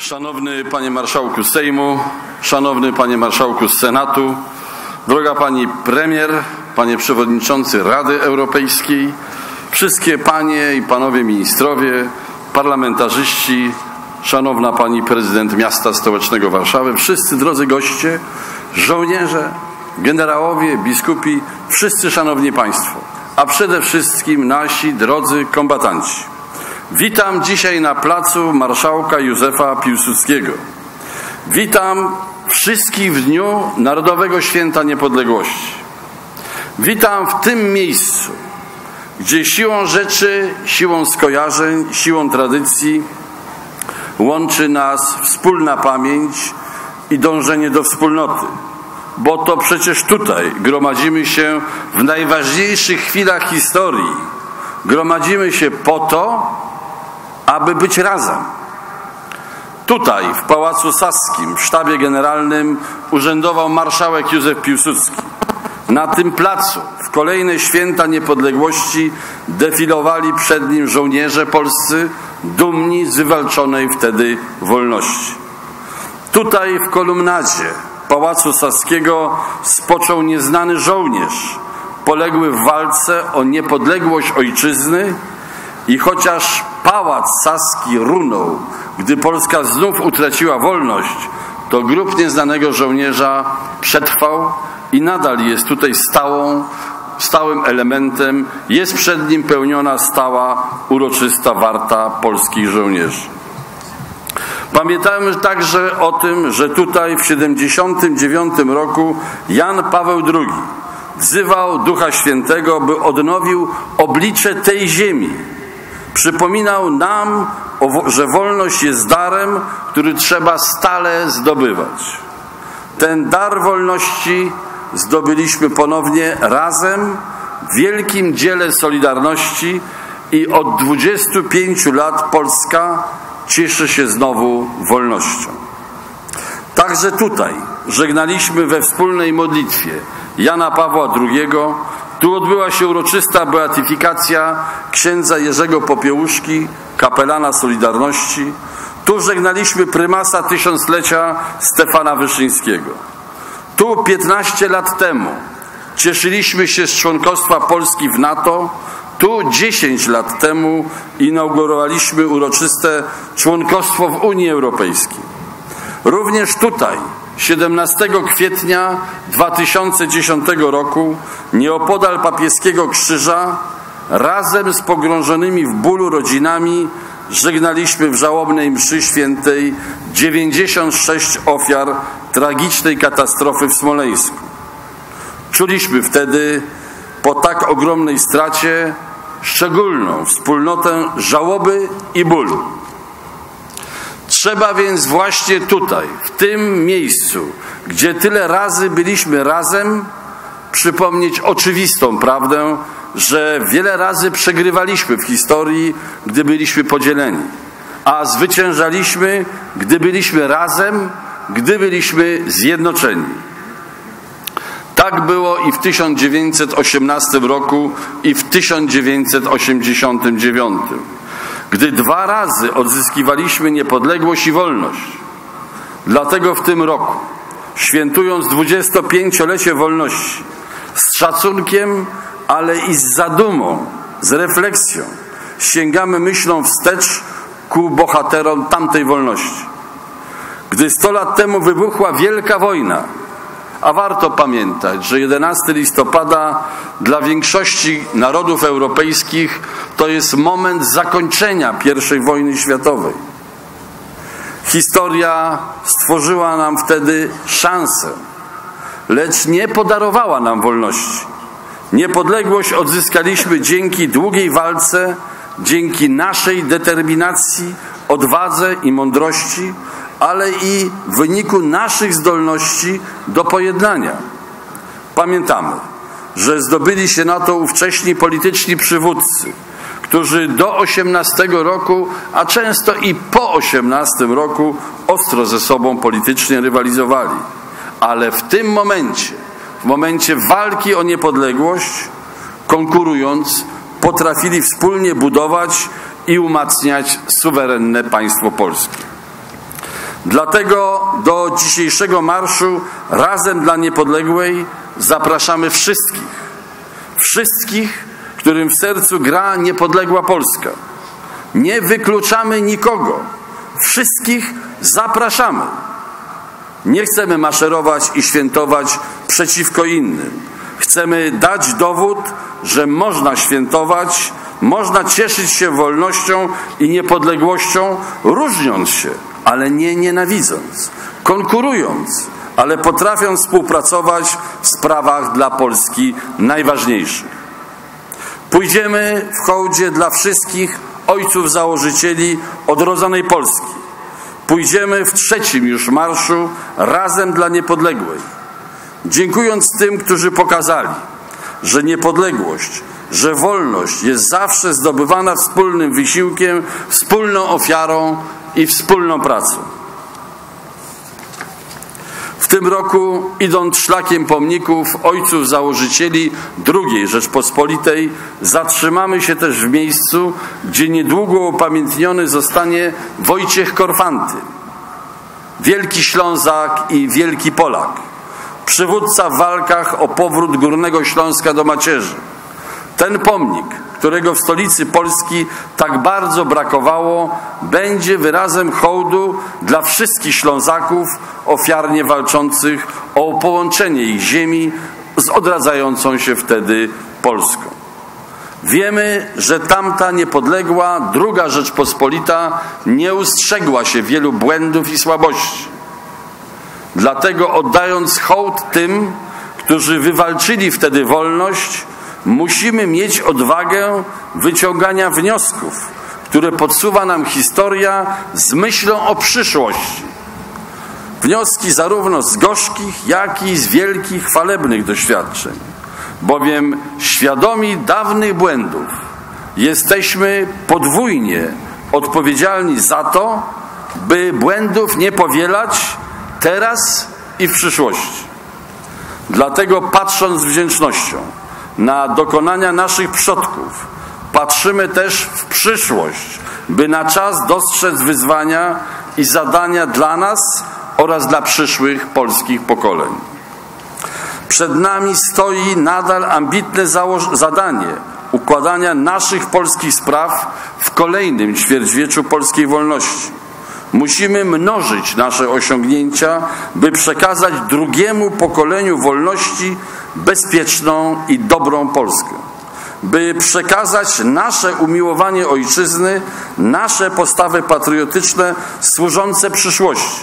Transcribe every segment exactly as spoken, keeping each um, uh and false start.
Szanowny Panie Marszałku Sejmu, Szanowny Panie Marszałku Senatu, droga Pani Premier, Panie Przewodniczący Rady Europejskiej, wszystkie Panie i Panowie Ministrowie, parlamentarzyści, Szanowna Pani Prezydent Miasta Stołecznego Warszawy, wszyscy drodzy goście, żołnierze, generałowie, biskupi, wszyscy Szanowni Państwo, a przede wszystkim nasi drodzy kombatanci. Witam dzisiaj na placu Marszałka Józefa Piłsudskiego. Witam wszystkich w dniu Narodowego Święta Niepodległości. Witam w tym miejscu, gdzie siłą rzeczy, siłą skojarzeń, siłą tradycji łączy nas wspólna pamięć i dążenie do wspólnoty. Bo to przecież tutaj gromadzimy się w najważniejszych chwilach historii. Gromadzimy się po to, aby być razem. Tutaj, w Pałacu Saskim, w sztabie generalnym urzędował marszałek Józef Piłsudski. Na tym placu w kolejne święta niepodległości defilowali przed nim żołnierze polscy, dumni z wywalczonej wtedy wolności. Tutaj w kolumnadzie Pałacu Saskiego spoczął nieznany żołnierz, poległy w walce o niepodległość ojczyzny i chociaż Pałac Saski runął, gdy Polska znów utraciła wolność, to grób nieznanego żołnierza przetrwał i nadal jest tutaj stałą, stałym elementem. Jest przed nim pełniona stała, uroczysta warta polskich żołnierzy. Pamiętajmy także o tym, że tutaj w siedemdziesiątym dziewiątym roku Jan Paweł drugi wzywał Ducha Świętego, by odnowił oblicze tej ziemi. Przypominał nam, że wolność jest darem, który trzeba stale zdobywać. Ten dar wolności zdobyliśmy ponownie razem w wielkim dziele Solidarności i od dwudziestu pięciu lat Polska cieszy się znowu wolnością. Także tutaj żegnaliśmy we wspólnej modlitwie Jana Pawła drugiego. Tu odbyła się uroczysta beatyfikacja księdza Jerzego Popiełuszki, kapelana Solidarności. Tu żegnaliśmy prymasa tysiąclecia Stefana Wyszyńskiego. Tu piętnaście lat temu cieszyliśmy się z członkostwa Polski w NATO. Tu dziesięć lat temu inaugurowaliśmy uroczyste członkostwo w Unii Europejskiej. Również tutaj siedemnastego kwietnia dwa tysiące dziesiątego roku nieopodal Papieskiego Krzyża razem z pogrążonymi w bólu rodzinami żegnaliśmy w żałobnej mszy świętej dziewięćdziesiąt sześć ofiar tragicznej katastrofy w Smoleńsku. Czuliśmy wtedy po tak ogromnej stracie szczególną wspólnotę żałoby i bólu. Trzeba więc właśnie tutaj, w tym miejscu, gdzie tyle razy byliśmy razem, przypomnieć oczywistą prawdę, że wiele razy przegrywaliśmy w historii, gdy byliśmy podzieleni, a zwyciężaliśmy, gdy byliśmy razem, gdy byliśmy zjednoczeni. Tak było i w tysiąc dziewięćset osiemnastym roku i w tysiąc dziewięćset osiemdziesiątym dziewiątym. Gdy dwa razy odzyskiwaliśmy niepodległość i wolność. Dlatego w tym roku, świętując dwudziestopięciolecie wolności, z szacunkiem, ale i z zadumą, z refleksją, sięgamy myślą wstecz ku bohaterom tamtej wolności. Gdy sto lat temu wybuchła wielka wojna, a warto pamiętać, że jedenastego listopada dla większości narodów europejskich to jest moment zakończenia pierwszej wojny światowej. Historia stworzyła nam wtedy szansę, lecz nie podarowała nam wolności. Niepodległość odzyskaliśmy dzięki długiej walce, dzięki naszej determinacji, odwadze i mądrości, ale i w wyniku naszych zdolności do pojednania. Pamiętamy, że zdobyli się na to ówcześni polityczni przywódcy, którzy do osiemnastego roku, a często i po osiemnastym roku ostro ze sobą politycznie rywalizowali. Ale w tym momencie, w momencie walki o niepodległość, konkurując, potrafili wspólnie budować i umacniać suwerenne państwo polskie. Dlatego do dzisiejszego marszu Razem dla Niepodległej zapraszamy wszystkich. Wszystkich, którym w sercu gra niepodległa Polska. Nie wykluczamy nikogo. Wszystkich zapraszamy. Nie chcemy maszerować i świętować przeciwko innym. Chcemy dać dowód, że można świętować, można cieszyć się wolnością i niepodległością, różniąc się, ale nie nienawidząc, konkurując, ale potrafiąc współpracować w sprawach dla Polski najważniejszych. Pójdziemy w hołdzie dla wszystkich ojców założycieli odrodzonej Polski. Pójdziemy w trzecim już marszu Razem dla Niepodległej, dziękując tym, którzy pokazali, że niepodległość, że wolność jest zawsze zdobywana wspólnym wysiłkiem, wspólną ofiarą i wspólną pracą. W tym roku, idąc szlakiem pomników ojców założycieli drugiej Rzeczpospolitej, zatrzymamy się też w miejscu, gdzie niedługo upamiętniony zostanie Wojciech Korfanty, wielki Ślązak i wielki Polak, przywódca w walkach o powrót Górnego Śląska do macierzy. Ten pomnik, którego w stolicy Polski tak bardzo brakowało, będzie wyrazem hołdu dla wszystkich Ślązaków ofiarnie walczących o połączenie ich ziemi z odradzającą się wtedy Polską. Wiemy, że tamta niepodległa druga Rzeczpospolita nie ustrzegła się wielu błędów i słabości. Dlatego oddając hołd tym, którzy wywalczyli wtedy wolność, musimy mieć odwagę wyciągania wniosków, które podsuwa nam historia z myślą o przyszłości. Wnioski zarówno z gorzkich, jak i z wielkich, chwalebnych doświadczeń. Bowiem świadomi dawnych błędów jesteśmy podwójnie odpowiedzialni za to, by błędów nie powielać teraz i w przyszłości. Dlatego patrząc z wdzięcznością na dokonania naszych przodków, patrzymy też w przyszłość, by na czas dostrzec wyzwania i zadania dla nas oraz dla przyszłych polskich pokoleń. Przed nami stoi nadal ambitne zadanie układania naszych polskich spraw w kolejnym ćwierćwieczu polskiej wolności. Musimy mnożyć nasze osiągnięcia, by przekazać drugiemu pokoleniu wolności bezpieczną i dobrą Polskę. By przekazać nasze umiłowanie ojczyzny, nasze postawy patriotyczne służące przyszłości.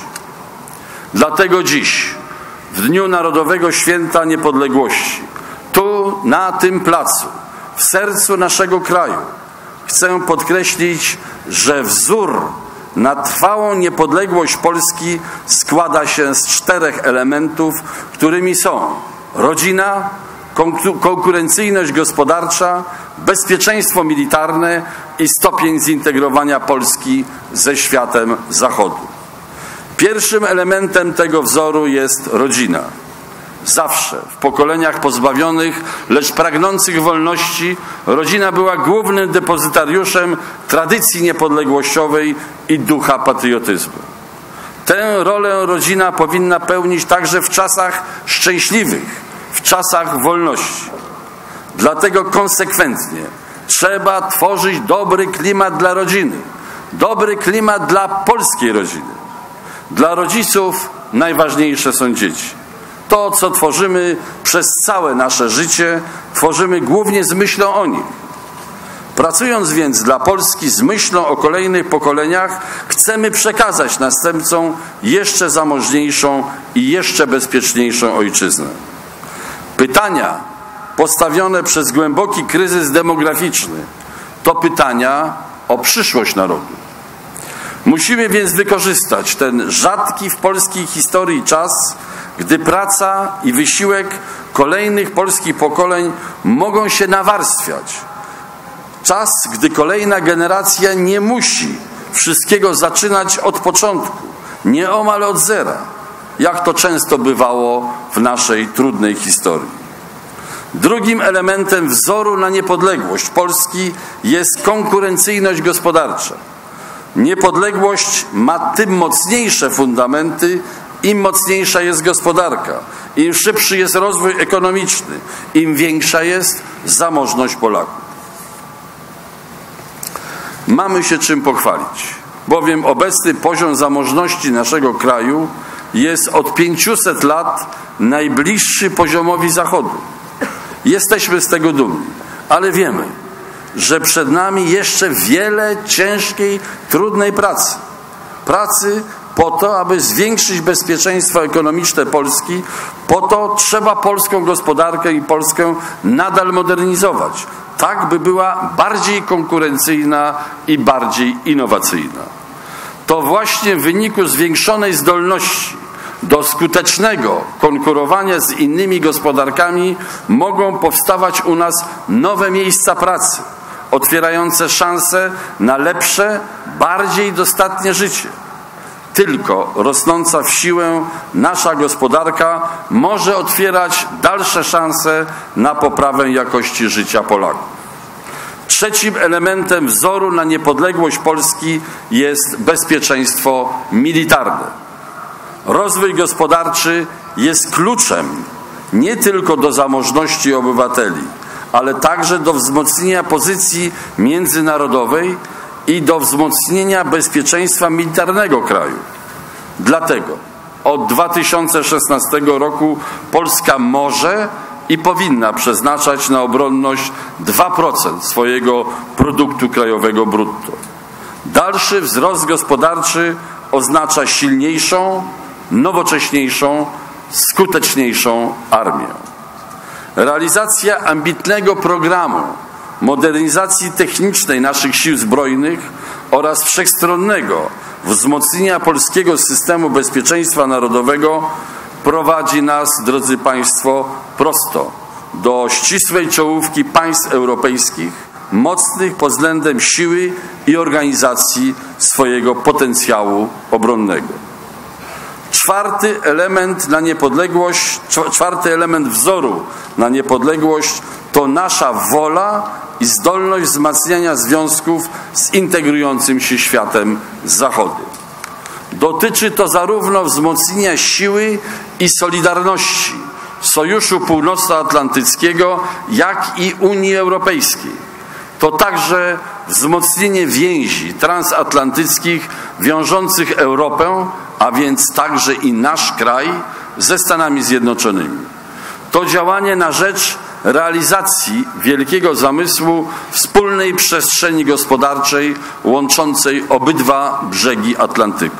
Dlatego dziś, w Dniu Narodowego Święta Niepodległości, tu, na tym placu, w sercu naszego kraju, chcę podkreślić, że wzór na trwałą niepodległość Polski składa się z czterech elementów, którymi są rodzina, konkurencyjność gospodarcza, bezpieczeństwo militarne i stopień zintegrowania Polski ze światem Zachodu. Pierwszym elementem tego wzoru jest rodzina. Zawsze w pokoleniach pozbawionych, lecz pragnących wolności, rodzina była głównym depozytariuszem tradycji niepodległościowej i ducha patriotyzmu. Tę rolę rodzina powinna pełnić także w czasach szczęśliwych, w czasach wolności. Dlatego konsekwentnie trzeba tworzyć dobry klimat dla rodziny, dobry klimat dla polskiej rodziny. Dla rodziców najważniejsze są dzieci. To, co tworzymy przez całe nasze życie, tworzymy głównie z myślą o nich. Pracując więc dla Polski z myślą o kolejnych pokoleniach, chcemy przekazać następcom jeszcze zamożniejszą i jeszcze bezpieczniejszą ojczyznę. Pytania postawione przez głęboki kryzys demograficzny to pytania o przyszłość narodu. Musimy więc wykorzystać ten rzadki w polskiej historii czas, gdy praca i wysiłek kolejnych polskich pokoleń mogą się nawarstwiać. Czas, gdy kolejna generacja nie musi wszystkiego zaczynać od początku, nieomal od zera, jak to często bywało w naszej trudnej historii. Drugim elementem wzoru na niepodległość Polski jest konkurencyjność gospodarcza. Niepodległość ma tym mocniejsze fundamenty, im mocniejsza jest gospodarka, im szybszy jest rozwój ekonomiczny, im większa jest zamożność Polaków. Mamy się czym pochwalić, bowiem obecny poziom zamożności naszego kraju jest od pięciuset lat najbliższy poziomowi Zachodu. Jesteśmy z tego dumni, ale wiemy, że przed nami jeszcze wiele ciężkiej, trudnej pracy. Pracy po to, aby zwiększyć bezpieczeństwo ekonomiczne Polski, po to trzeba polską gospodarkę i Polskę nadal modernizować, tak by była bardziej konkurencyjna i bardziej innowacyjna. To właśnie w wyniku zwiększonej zdolności do skutecznego konkurowania z innymi gospodarkami mogą powstawać u nas nowe miejsca pracy, otwierające szanse na lepsze, bardziej dostatnie życie. Tylko rosnąca w siłę nasza gospodarka może otwierać dalsze szanse na poprawę jakości życia Polaków. Trzecim elementem wzoru na niepodległość Polski jest bezpieczeństwo militarne. Rozwój gospodarczy jest kluczem nie tylko do zamożności obywateli, ale także do wzmocnienia pozycji międzynarodowej i do wzmocnienia bezpieczeństwa militarnego kraju. Dlatego od dwa tysiące szesnastego roku Polska może i powinna przeznaczać na obronność dwa procent swojego produktu krajowego brutto. Dalszy wzrost gospodarczy oznacza silniejszą, nowocześniejszą, skuteczniejszą armię. Realizacja ambitnego programu modernizacji technicznej naszych sił zbrojnych oraz wszechstronnego wzmocnienia polskiego systemu bezpieczeństwa narodowego prowadzi nas, drodzy Państwo, prosto do ścisłej czołówki państw europejskich, mocnych pod względem siły i organizacji swojego potencjału obronnego. Czwarty element na niepodległość, czwarty element wzoru na niepodległość to nasza wola i zdolność wzmacniania związków z integrującym się światem Zachodem. Dotyczy to zarówno wzmocnienia siły i solidarności Sojuszu Północnoatlantyckiego, jak i Unii Europejskiej. To także wzmocnienie więzi transatlantyckich wiążących Europę, a więc także i nasz kraj, ze Stanami Zjednoczonymi. To działanie na rzecz realizacji wielkiego zamysłu wspólnej przestrzeni gospodarczej łączącej obydwa brzegi Atlantyku.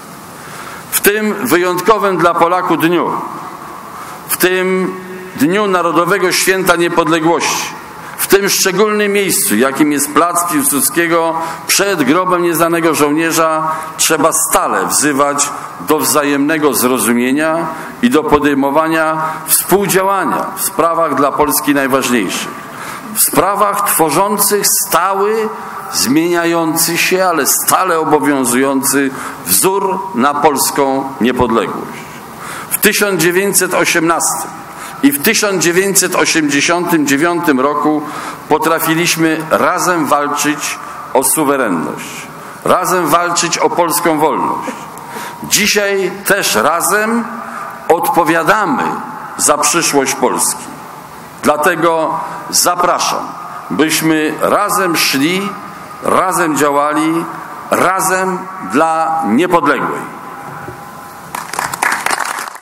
W tym wyjątkowym dla Polaków dniu, w tym Dniu Narodowego Święta Niepodległości, w tym szczególnym miejscu, jakim jest plac Piłsudskiego przed grobem nieznanego żołnierza, trzeba stale wzywać do wzajemnego zrozumienia i do podejmowania współdziałania w sprawach dla Polski najważniejszych. W sprawach tworzących stały, zmieniający się, ale stale obowiązujący wzór na polską niepodległość. W tysiąc dziewięćset osiemnastym i w tysiąc dziewięćset osiemdziesiątym dziewiątym roku potrafiliśmy razem walczyć o suwerenność, razem walczyć o polską wolność. Dzisiaj też razem odpowiadamy za przyszłość Polski. Dlatego zapraszam, byśmy razem szli, razem działali, razem dla niepodległej.